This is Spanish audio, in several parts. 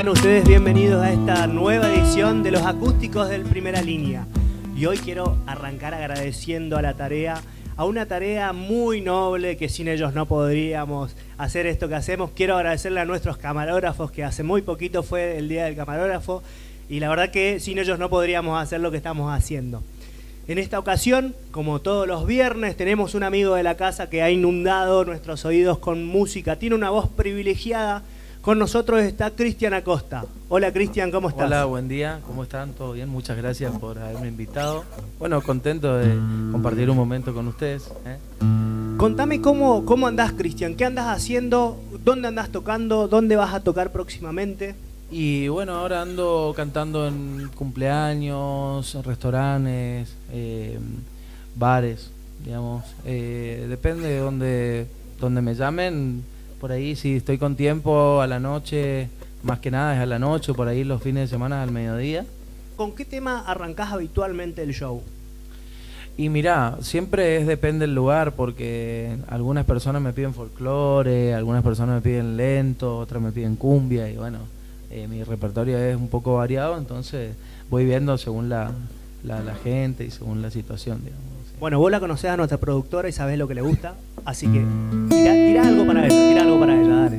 Sean ustedes bienvenidos a esta nueva edición de Los Acústicos del Primera Línea. Y hoy quiero arrancar agradeciendo a la tarea, a una tarea muy noble que sin ellos no podríamos hacer esto que hacemos. Quiero agradecerle a nuestros camarógrafos, que hace muy poquito fue el Día del Camarógrafo, y la verdad que sin ellos no podríamos hacer lo que estamos haciendo. En esta ocasión, como todos los viernes, tenemos un amigo de la casa que ha inundado nuestros oídos con música. Tiene una voz privilegiada. Con nosotros está Cristian Acosta. Hola Cristian, ¿cómo estás? Hola, buen día, ¿cómo están? ¿Todo bien? Muchas gracias por haberme invitado. Bueno, contento de compartir un momento con ustedes. Contame cómo andás, Cristian, ¿qué andás haciendo? ¿Dónde andás tocando? ¿Dónde vas a tocar próximamente? Y bueno, ahora ando cantando en cumpleaños, en restaurantes, bares, digamos. Depende de donde me llamen. Por ahí, si estoy con tiempo, a la noche, más que nada es a la noche, por ahí los fines de semana al mediodía. ¿Con qué tema arrancás habitualmente el show? Y mirá, siempre depende del lugar, porque algunas personas me piden folclore, algunas personas me piden lento, otras me piden cumbia, y bueno, mi repertorio es un poco variado, entonces voy viendo según la gente y según la situación, digamos. Bueno, vos la conocés a nuestra productora y sabés lo que le gusta, así que tirá algo para ella, dale.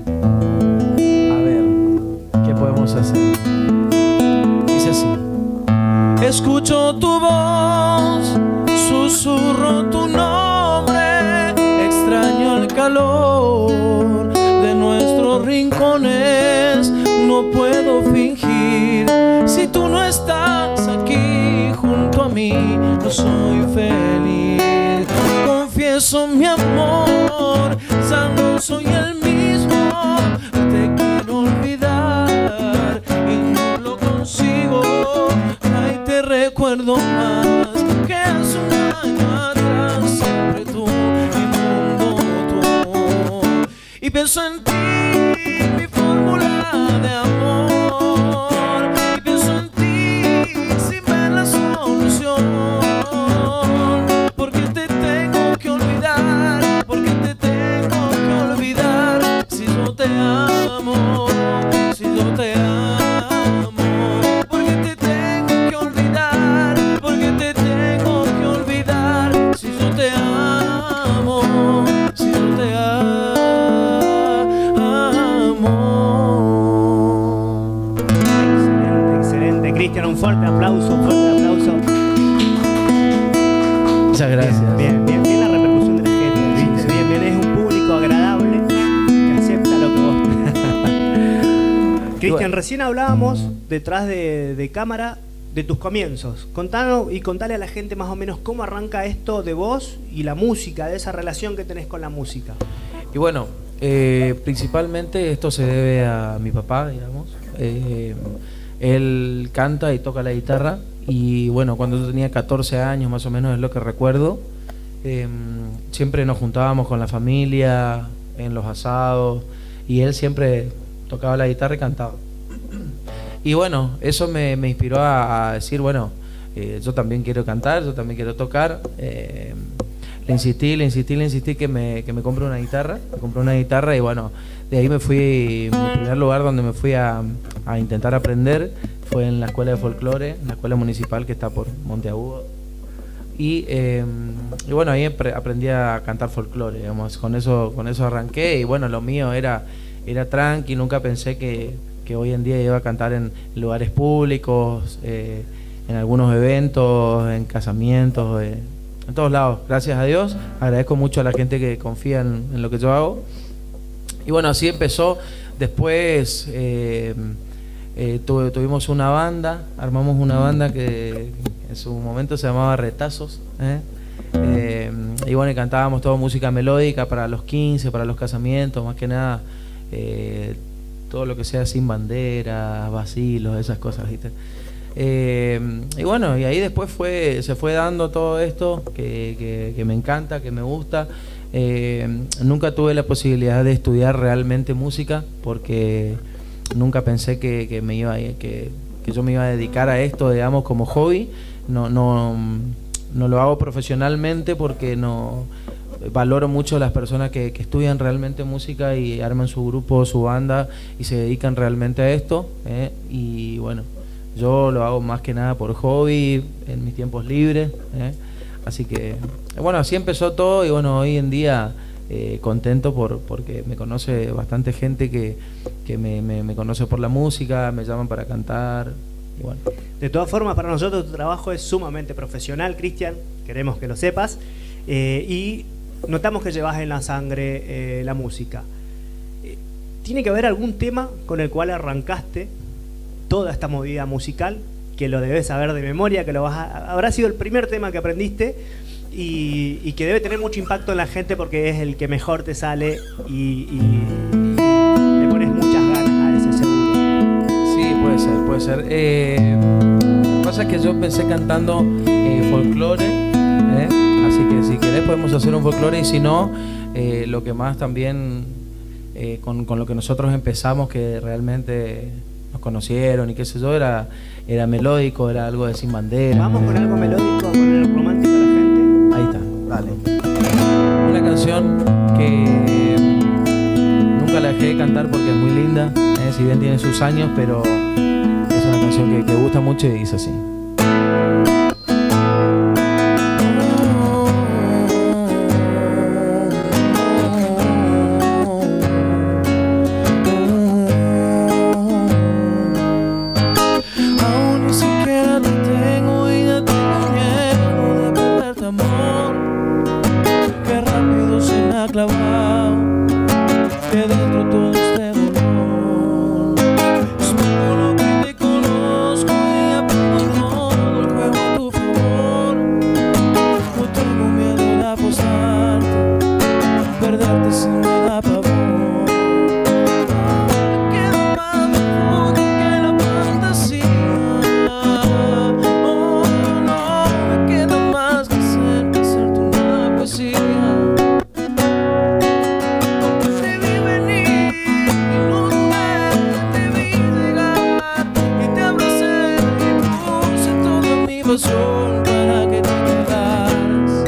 A ver, ¿qué podemos hacer? Dice así. Escucho tu voz, susurro tu nombre, extraño el calor de nuestros rincones, no puedo fingir si tú no estás aquí junto a mí, no soy feliz. Confieso mi amor, ya no soy el mismo, te quiero olvidar y no lo consigo. Ay, te recuerdo más que hace un año atrás, siempre tú, mi mundo tú, y pienso en ti, mi fórmula de amor, y pienso en ti sin ver la solución, porque te tengo que olvidar, porque te tengo que olvidar, si yo te amo, si yo te amo, porque te tengo que olvidar, porque te tengo que olvidar, si yo te amo, si yo te amo. Excelente, Cristian, un fuerte aplauso, Muchas gracias. Bien la repercusión de la gente, ¿viste? Sí. Bien, es un público agradable que acepta lo que vos. Cristian, recién hablábamos detrás de cámara de tus comienzos. Contanos y contale a la gente más o menos cómo arranca esto de vos y la música, de esa relación que tenés con la música. Y bueno, principalmente esto se debe a mi papá, digamos. Él canta y toca la guitarra, y bueno, cuando yo tenía 14 años más o menos es lo que recuerdo, siempre nos juntábamos con la familia en los asados, y él siempre tocaba la guitarra y cantaba. Y bueno, eso me inspiró a decir, bueno, yo también quiero cantar, yo también quiero tocar. Le insistí que me compre una guitarra. Me compré una guitarra y bueno, de ahí me fui. Mi primer lugar donde me fui a intentar aprender fue en la escuela de folclore, en la escuela municipal que está por Monteagudo. Y bueno, ahí aprendí a cantar folclore, digamos. Con eso arranqué, y bueno, lo mío era tranqui. Nunca pensé que hoy en día iba a cantar en lugares públicos, en algunos eventos, en casamientos, en todos lados. Gracias a Dios, agradezco mucho a la gente que confía en lo que yo hago. Y bueno, así empezó. Después tuvimos una banda, armamos una banda que en su momento se llamaba Retazos, y bueno, y cantábamos toda música melódica para los 15, para los casamientos, más que nada todo lo que sea sin banderas, vacilos, esas cosas, ¿viste? Y bueno, y ahí después se fue dando todo esto que me encanta, que me gusta. Nunca tuve la posibilidad de estudiar realmente música, porque nunca pensé que yo me iba a dedicar a esto, digamos, como hobby. No lo hago profesionalmente porque no valoro mucho las personas que estudian realmente música y arman su grupo, su banda y se dedican realmente a esto, y bueno, yo lo hago más que nada por hobby, en mis tiempos libres, así que bueno, así empezó todo y bueno, hoy en día contento porque me conoce bastante gente que me conoce por la música, me llaman para cantar y bueno. De todas formas, para nosotros tu trabajo es sumamente profesional, Cristian, queremos que lo sepas, y notamos que llevas en la sangre la música. ¿Tiene que haber algún tema con el cual arrancaste toda esta movida musical, que lo debes saber de memoria, que habrá sido el primer tema que aprendiste y que debe tener mucho impacto en la gente porque es el que mejor te sale y le pones muchas ganas a ese seguro? Sí, puede ser. Lo que pasa es que yo empecé cantando folclore, así que si querés podemos hacer un folclore, y si no, lo que más también con lo que nosotros empezamos, que realmente nos conocieron y qué sé yo, era melódico, era algo de Sin Bandera. Vamos con algo melódico, a poner romántico a la gente. Ahí está, dale. Una canción que nunca la dejé de cantar porque es muy linda, si bien tiene sus años, pero es una canción que gusta mucho y dice así. Que dentro todo este dolor es como lo que te conozco y aprendo todo el juego a tu favor. No tengo miedo de apostarte, perderte si me da pavor. No me queda más de que la fantasía. Oh, no me queda más que hacerte una poesía. Para que te quedas.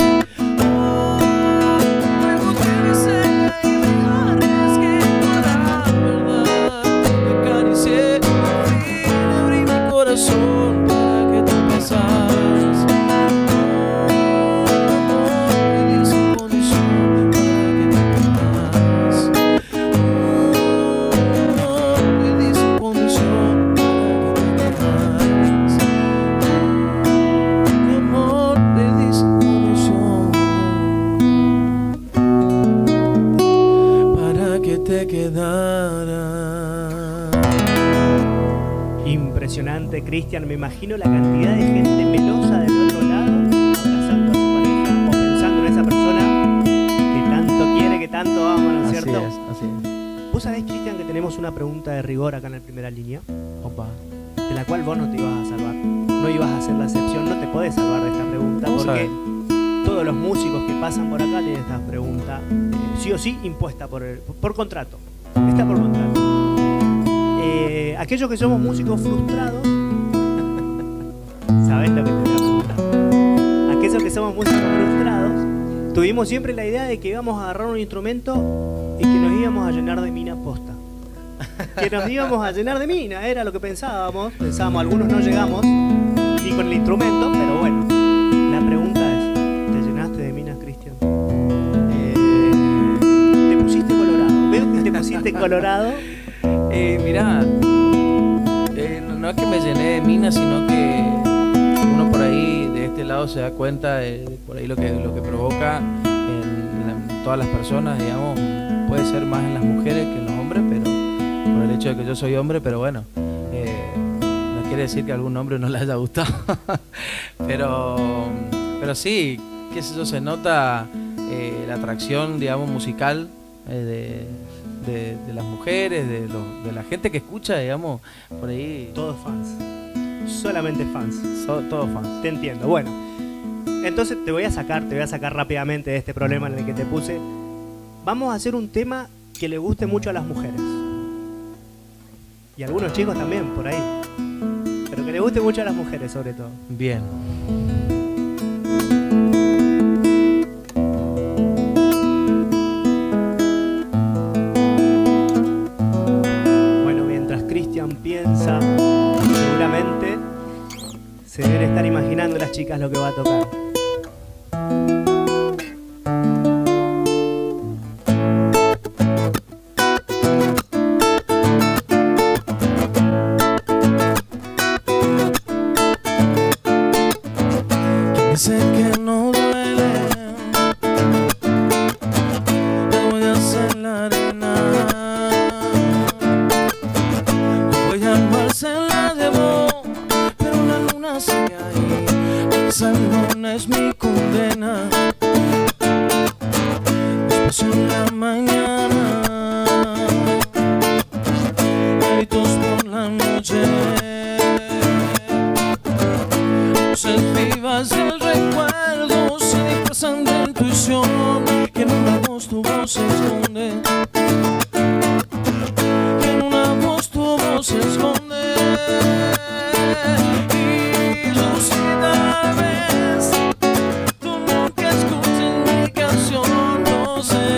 Luego te besé y me arriesgué para la verdad. Te acaricié y abrí mi corazón para que te pasas. Pedí sin condición para que te quedas. Pedí sin condición para que te quedas. Te quedara. Impresionante, Cristian. Me imagino la cantidad de gente melosa del otro lado, abrazando a su pareja o pensando en esa persona que tanto quiere, que tanto ama, ¿no es cierto? Así es. ¿Vos sabés, Cristian, que tenemos una pregunta de rigor acá en la primera línea? Opa. De la cual vos no te ibas a salvar. No ibas a hacer la excepción, no te podés salvar de esta pregunta porque todos los músicos que pasan por acá tienen esta pregunta sí o sí impuesta por contrato. Está por contrato. Aquellos que somos músicos frustrados, ¿sabés lo que te voy a preguntar? Aquellos que somos músicos frustrados, tuvimos siempre la idea de que íbamos a agarrar un instrumento y que nos íbamos a llenar de mina posta. Que nos íbamos a llenar de mina, era lo que pensábamos. Algunos no llegamos ni con el instrumento, pero bueno. La pregunta es, ¿te llenaste de minas, Cristian? ¿Te pusiste colorado? ¿Veo que te pusiste colorado? Mirá, no es que me llené de minas, sino que uno por ahí de este lado se da cuenta de por ahí lo que provoca en todas las personas, digamos. Puede ser más en las mujeres que en los hombres, pero por el hecho de que yo soy hombre, pero bueno, no quiere decir que a algún hombre no le haya gustado. pero sí, qué sé yo, se nota la atracción, digamos, musical de las mujeres, de la gente que escucha, digamos, por ahí. Todos fans. Solamente fans. Todos fans. Te entiendo. Bueno, entonces te voy a sacar rápidamente de este problema en el que te puse. Vamos a hacer un tema que le guste mucho a las mujeres. Y a algunos chicos también, por ahí. Pero que le guste mucho a las mujeres, sobre todo. Bien. de las chicas lo que va a tocar. Sé que no duele, te voy a hacer la arena, te voy a almacenar de vos, pero la luna sigue ahí, esa luna es mi condena. Despacio en la mañana, gritos por la noche, luces vivas del recuerdo se disfrazan de intuición, que en una voz tu voz se esconde, que en una voz tu voz se esconde. Y yo sé tal vez tú nunca escuches mi canción, no sé.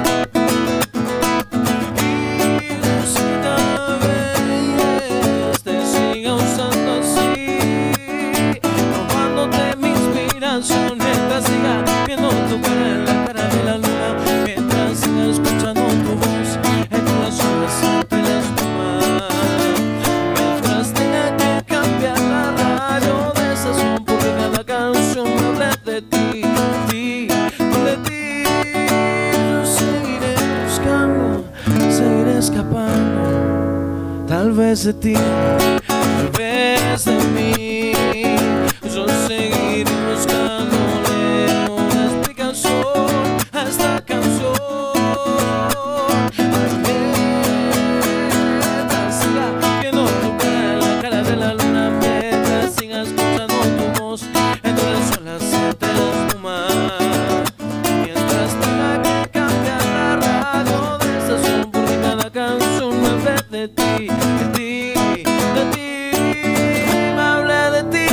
Y yo sé tal vez te siga usando así, robándote mi inspiración mientras siga viendo tu cara en la cara de la luna, mientras siga escuchando tu voz entre las olas, entre las plumas, mientras tenga que cambiar la radio de estación porque cada canción me hable de ti, de ti. Yo seguiré buscando, seguiré escapando, tal vez de ti, tal vez de mí. Yo seguiré buscándole una explicación a esta canción. Mientras siga viendo tu cara en la cara de la luna, mientras siga escuchando tu voz entre las olas, entre las plumas, mientras tenga que cambiar la radio de estación porque cada canción me habla de ti, de ti, de ti. Me habla de ti.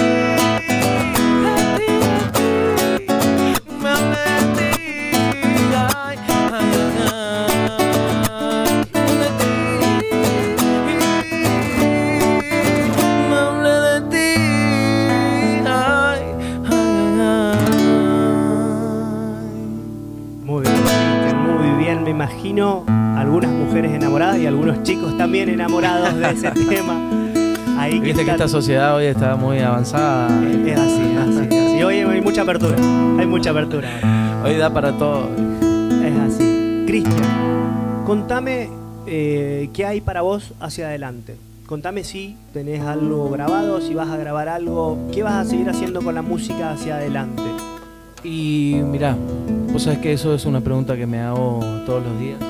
Muy bien, Cristian, muy bien. Me imagino algunas mujeres enamoradas y algunos chicos también enamorados de ese tema. Ahí Viste que esta sociedad hoy está muy avanzada. es así, es así. Hoy hay mucha apertura. Hay mucha apertura. Hoy da para todo. Es así. Cristian, contame qué hay para vos hacia adelante. Contame si tenés algo grabado, si vas a grabar algo, qué vas a seguir haciendo con la música hacia adelante. Y mirá, vos sabés que eso es una pregunta que me hago todos los días.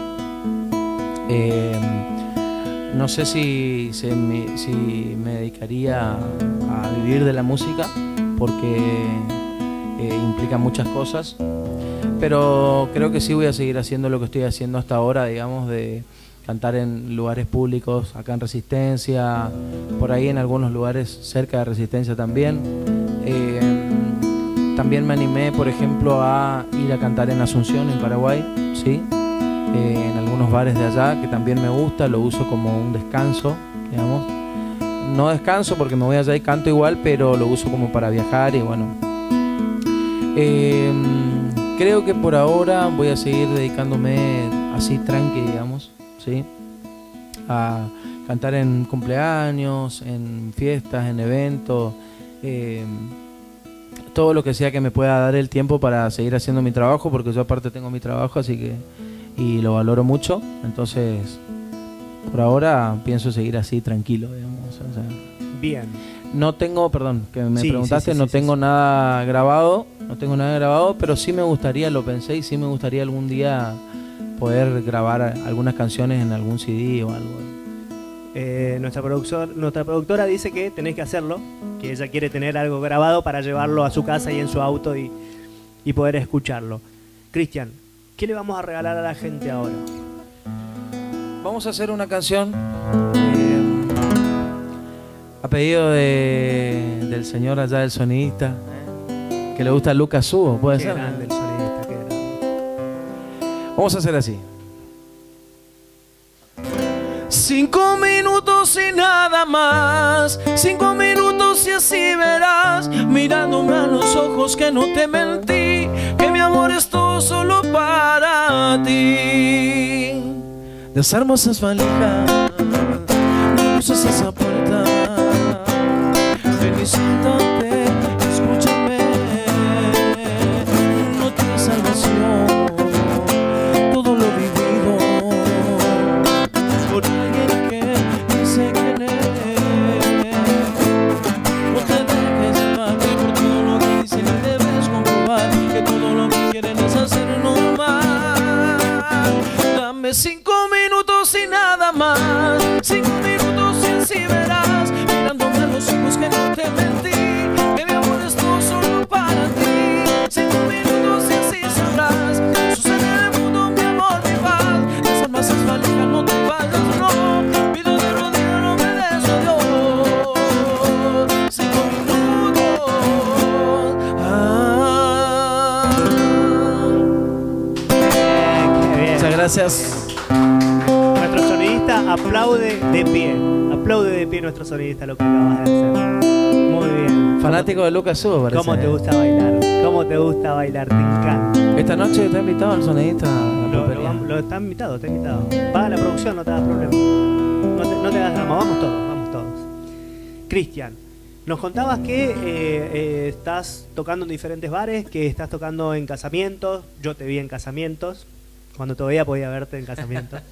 No sé si me dedicaría a vivir de la música, porque implica muchas cosas, pero creo que sí voy a seguir haciendo lo que estoy haciendo hasta ahora, digamos, de cantar en lugares públicos, acá en Resistencia, por ahí en algunos lugares cerca de Resistencia también. También me animé, por ejemplo, a ir a cantar en Asunción, en Paraguay, ¿sí? En algunos bares de allá, que también me gusta, lo uso como un descanso, digamos. No descanso porque me voy allá y canto igual, pero lo uso como para viajar y bueno. Creo que por ahora voy a seguir dedicándome así tranqui, digamos, ¿sí? A cantar en cumpleaños, en fiestas, en eventos, todo lo que sea que me pueda dar el tiempo para seguir haciendo mi trabajo, porque yo aparte tengo mi trabajo, así que y lo valoro mucho. Entonces, por ahora pienso seguir así tranquilo, digamos. O sea, Bien. no tengo, perdón, que me Sí, preguntaste, sí, no sí, tengo sí. nada grabado, no tengo nada grabado, pero sí me gustaría, lo pensé, y sí me gustaría algún día poder grabar algunas canciones en algún CD o algo. Nuestra productora dice que tenés que hacerlo, que ella quiere tener algo grabado para llevarlo a su casa y en su auto y poder escucharlo. Cristian, ¿qué le vamos a regalar a la gente ahora? Vamos a hacer una canción a pedido del señor allá, del sonidista, que le gusta Lucas Subo, puede Qué ser. grande el sonidista, qué grande. Vamos a hacer así. 5 minutos y nada más, 5 minutos y así verás, mirándome a los ojos que no te mentí, que mi amor es todo solo para ti. Desarmo esas valijas, no uses esa puerta, ven y siéntate, escúchame, no tienes salvación, todo lo vivido por alguien que dice quién es. No te dejes llevar por todo lo que dicen y debes comprobar que todo lo que quieren es hacernos mal. Dame 5 minutos y nada más, 5 minutos y así verás, mirándome a los ojos que no te mentí, que mi amor es todo solo para ti. 5 minutos y así sabrás, sucede en el mundo mi amor, mi paz. Desarma esas valijas, no te vayas, no, pido de rodillas, no me des a Dios. 5 minutos, Qué bien. Muchas gracias. Nuestro sonidista aplaude de pie. Aplaude de pie nuestro sonidista lo que acabas de hacer. Muy bien. Fanático de Lucas Hugo, parece. ¿Cómo te gusta bailar? ¿Cómo te gusta bailar? Te encanta. Esta noche está invitado el sonidista a la pulpería. Lo está invitado, está invitado. Va a la producción, no te hagas problema. No te hagas drama, vamos todos. Cristian, nos contabas que estás tocando en diferentes bares, que estás tocando en casamientos. Yo te vi en casamientos. Cuando todavía podía verte en casamientos.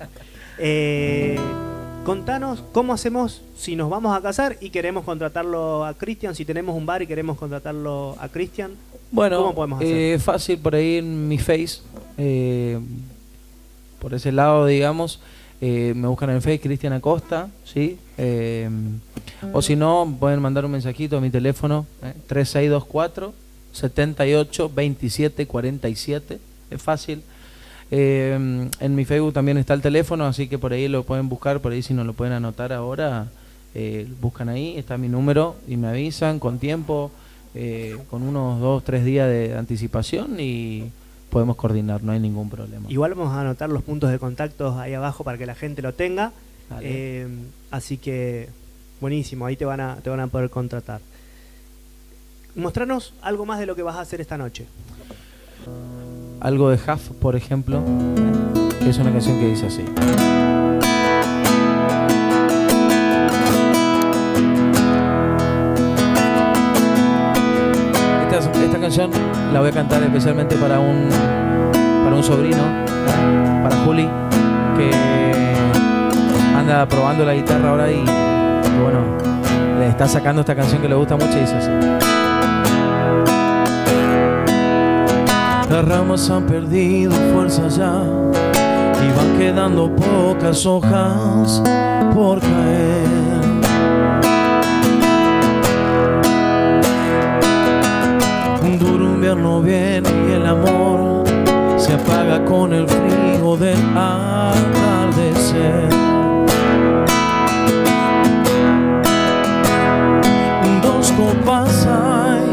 Contanos cómo hacemos si nos vamos a casar y queremos contratarlo a Cristian, si tenemos un bar y queremos contratarlo a Cristian. Bueno, ¿Cómo podemos hacer? fácil por ahí en mi Face, por ese lado, digamos, me buscan en Face Cristian Acosta, ¿sí? O si no, pueden mandar un mensajito a mi teléfono, 3624 78 27 47, es fácil. En mi Facebook también está el teléfono, así que por ahí lo pueden buscar, por ahí si no lo pueden anotar ahora, buscan ahí, está mi número y me avisan con tiempo, con unos 2-3 días de anticipación y podemos coordinar, no hay ningún problema. Igual vamos a anotar los puntos de contacto ahí abajo para que la gente lo tenga. Así que buenísimo, ahí te van a poder contratar. Mostranos algo más de lo que vas a hacer esta noche. Algo de Huff, por ejemplo, que es una canción que dice así. Esta canción la voy a cantar especialmente para un sobrino, para Juli, que anda probando la guitarra ahora y bueno, le está sacando esta canción que le gusta mucho y dice así. Las ramas han perdido fuerza ya y van quedando pocas hojas por caer. Un duro invierno viene y el amor se apaga con el frío del atardecer. Dos copas hay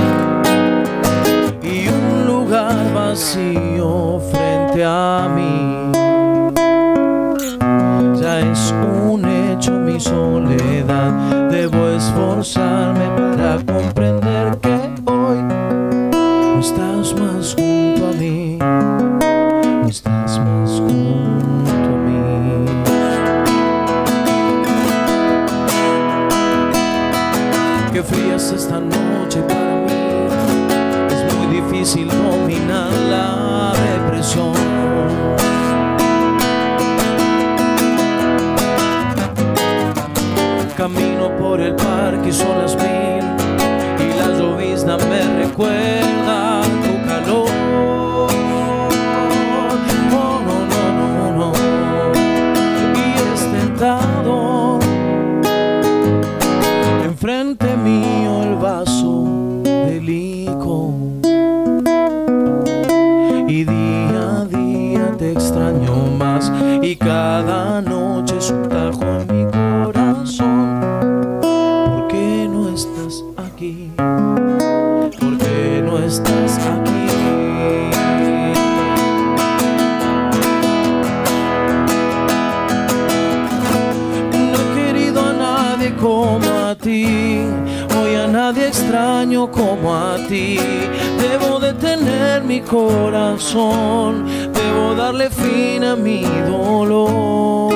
y un lugar vacío frente a mí. Ya es un hecho mi soledad, debo esforzarme para comprender que hoy no estás más junto a mí, no estás más junto a mí. Qué fría es esta noche para mí, es muy difícil dominar la depresión. Camino por el parque y son las 1000 y la llovizna me recuerda tu calor. Oh, no, no, no, no. Y es tentador enfrente mío el vaso de licor. Y día a día te extraño más y cada noche es un tajo en mi corazón. ¿Por qué no estás aquí? ¿Por qué no estás aquí? extraño como a ti. Debo detener mi corazón, debo darle fin a mi dolor.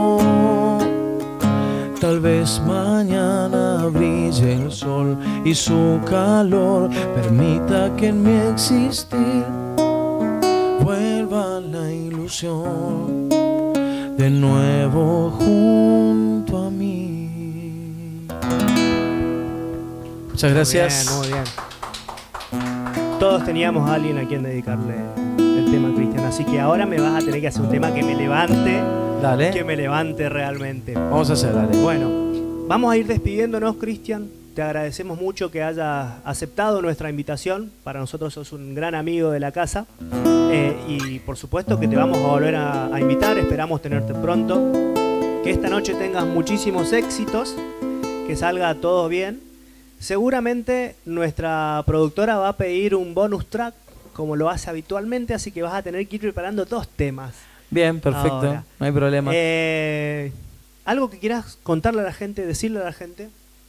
Tal vez mañana brille el sol y su calor permita que en mi existir vuelva la ilusión de nuevo junto a mí. Muchas gracias. Muy bien, muy bien. Todos teníamos a alguien a quien dedicarle el tema, Cristian. Así que ahora me vas a tener que hacer un tema que me levante. Dale. Que me levante realmente. Vamos a hacer, dale. Bueno, vamos a ir despidiéndonos, Cristian. Te agradecemos mucho que hayas aceptado nuestra invitación. Para nosotros sos un gran amigo de la casa. Y por supuesto que te vamos a volver a invitar. Esperamos tenerte pronto. Que esta noche tengas muchísimos éxitos. Que salga todo bien. Seguramente nuestra productora va a pedir un bonus track como lo hace habitualmente. Así que vas a tener que ir preparando 2 temas. Bien, perfecto. Ahora, no hay problema. ¿Algo que quieras contarle a la gente, decirle a la gente?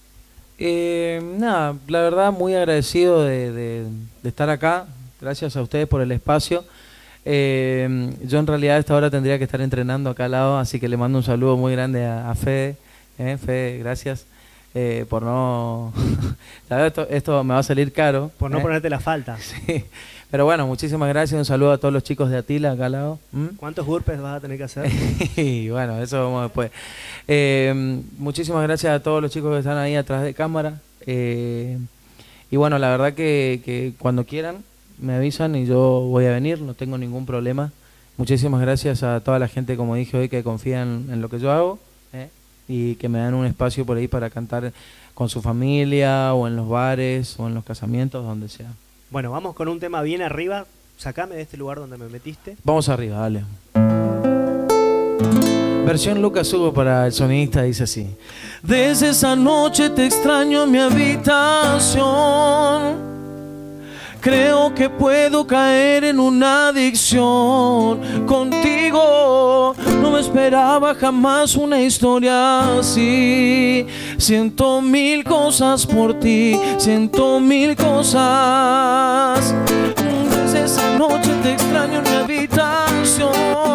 Nada, la verdad muy agradecido de estar acá. Gracias a ustedes por el espacio. Yo en realidad a esta hora tendría que estar entrenando acá al lado, así que le mando un saludo muy grande a Fede. Fede, gracias por no... ¿Sabes? Esto me va a salir caro. Por no ponerte la falta. Sí. Pero bueno, muchísimas gracias. Un saludo a todos los chicos de Atila acá al lado. ¿Cuántos burpees vas a tener que hacer? Y bueno, eso vamos después. Muchísimas gracias a todos los chicos que están ahí atrás de cámara. Y bueno, la verdad que cuando quieran me avisan y yo voy a venir, no tengo ningún problema. Muchísimas gracias a toda la gente, como dije hoy, que confían en lo que yo hago y que me dan un espacio por ahí para cantar con su familia o en los bares o en los casamientos, donde sea. Bueno, vamos con un tema bien arriba. Sacame de este lugar donde me metiste. Vamos arriba, dale. Versión Lucas Hugo para el sonidista, dice así. Desde esa noche te extraño en mi habitación. Creo que puedo caer en una adicción contigo. No me esperaba jamás una historia así. Siento 1000 cosas por ti, siento 1000 cosas. Desde esa noche te extraño en mi habitación.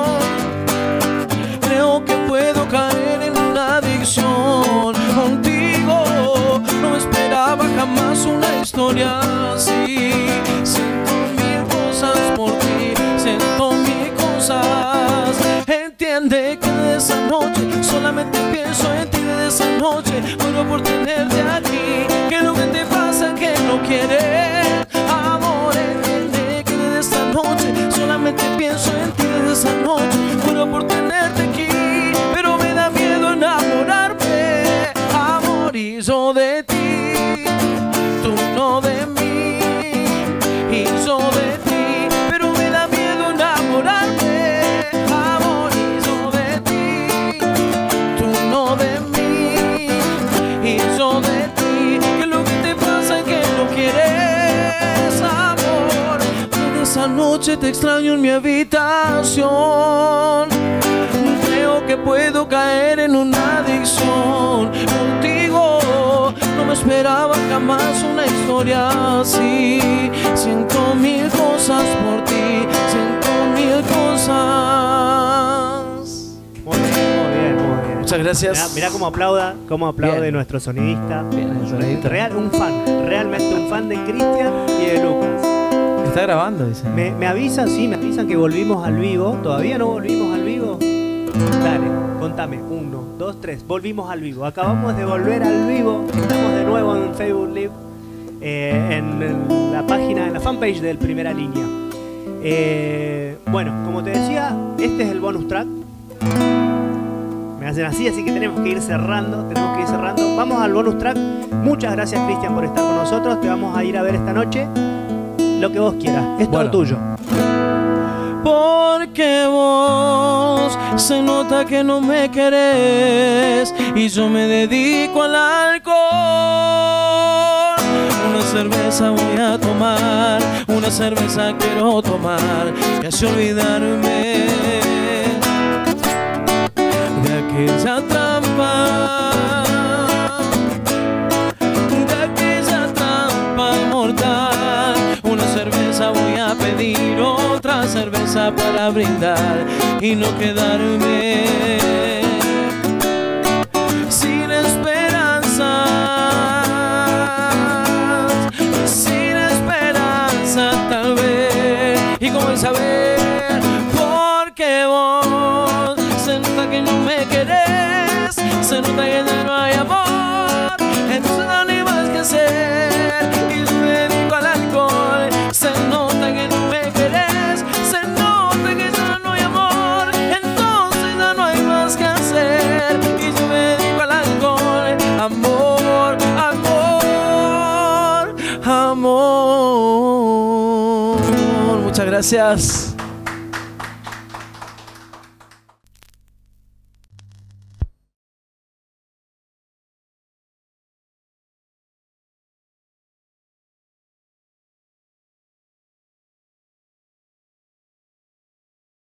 Creo que puedo caer en una adicción contigo. No esperaba jamás una historia así. Siento 1000 cosas por ti, siento 1000 cosas. Entiende que de esa noche solamente pienso en ti. De esa noche muero por tenerte aquí. Que lo que te pasa que no quieres amor. Entiende que de esa noche solamente pienso en ti. De esa noche muero por tenerte aquí. Pero me da miedo enamorarme. Amor, y yo de ti, tú no de mí. Y yo de ti, pero me da miedo enamorarme. Amor, y yo de ti, tú no de mí. Y yo de ti, que lo que te pasa es que no quieres amor. Desde esa noche te extraño en mi habitación. Creo que puedo caer en una adicción contigo. No me esperaba jamás una historia así. Siento 1000 cosas por ti, siento 1000 cosas. Muy bien, muy bien, muy bien. Muchas gracias. Mirá cómo aplaude Bien. nuestro sonidista. Bien, el sonidista. Un fan, realmente un fan de Cristian y de Lucas. Está grabando, dice. Me avisan que volvimos al vivo. ¿Todavía no volvimos al vivo? Dale, contame. 1, 2, 3. Volvimos al vivo. Acabamos de volver al vivo. Estamos de nuevo en Facebook Live. En la página, en la fanpage del Primera Línea. Bueno, como te decía, este es el bonus track. Me hacen así que tenemos que ir cerrando. Vamos al bonus track. Muchas gracias, Cristian, por estar con nosotros. Te vamos a ir a ver esta noche. Lo que vos quieras. Es todo tuyo. Porque vos se nota que no me querés y yo me dedico al alcohol. Una cerveza voy a tomar, una cerveza quiero tomar y así olvidarme de aquella trampa, de aquella trampa. esperanza para brindar y no quedarme sin esperanza, sin esperanza tal vez. Y como el saber, porque vos se nota que no me querés, se nota que ya no hay amor, entonces no hay más que hacer y yo me dedico al alcohol. Se nota que no me querés, se nota que ya no hay amor, entonces ya no hay más que hacer y yo me dedico al alcohol. Amor, amor, amor. Muchas gracias.